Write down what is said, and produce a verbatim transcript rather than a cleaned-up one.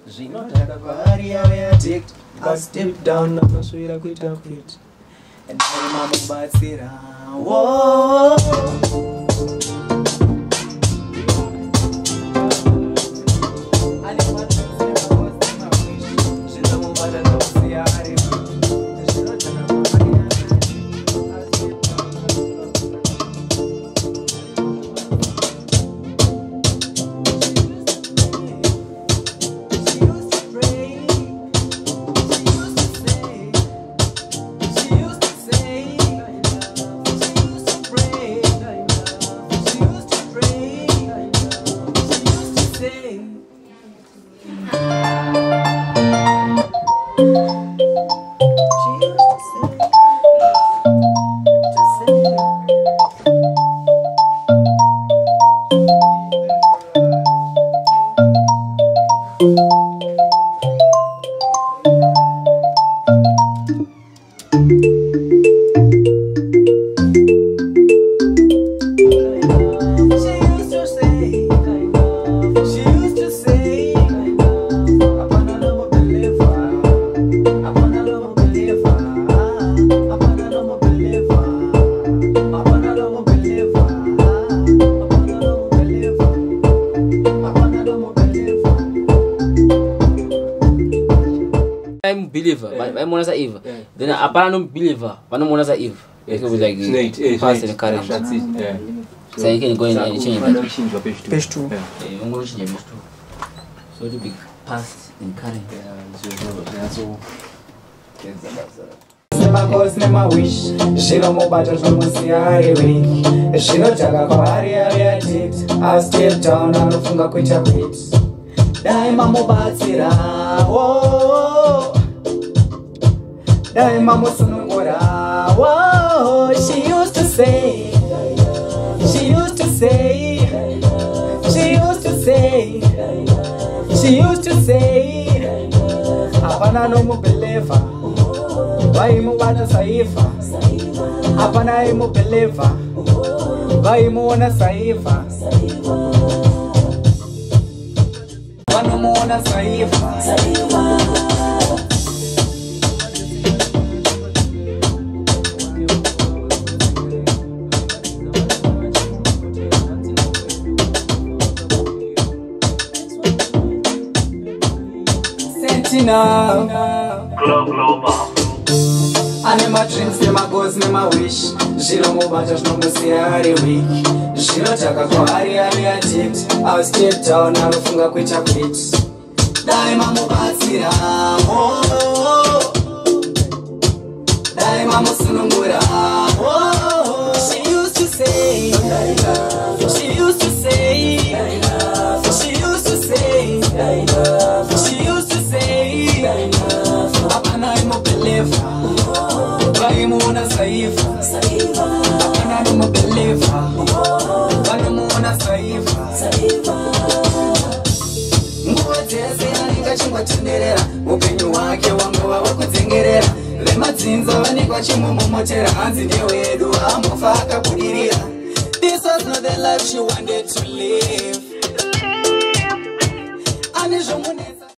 Zvinotaka kwaari ave addict. I step down namaswera kuita quit. And I'm mubatsira. Whoa. I'm believer, yeah. I'm one Eve. Yeah. Then I don't believer, but I'm one Eve. It will be like the past and current. That's it. Yeah. So you can go in and change it. Page two. Yeah. I'm going to change page two. So it will be past and current. Yeah. So my goals, my wish. She no more battles from the week. She no jaga kwari ave addict. I step down and funga kuita quit. Daima mubatsira. Whoa. Daima musunungura. Whoa. She used to say. She used to say. She used to say. She used to say. Apana no mu believer. Vai mu wana saifa. Apana imu believer. Vai mu wana saifa. Wanu mu wana saifa. Sentinel. I need my dreams, need my goals, need my wish. She don't move out, just no more see her every week. She don't talk about her, I addict. I'll step down, I'll funga quit a quit. Daima mubatsira. Oh, Daima musunungura. Oh, she used to say. She used to say. She used to say. She used to say. Apana imu believer. Vai muona saifa. Apana imu believer. Vai muona saifa. Chimwatenderera upenyu wake wangu wawakudzengerera vemadzinza vanekwa chimumomotera hanzi ndewedu amofa akabudirira. This was not the life she wanted to live.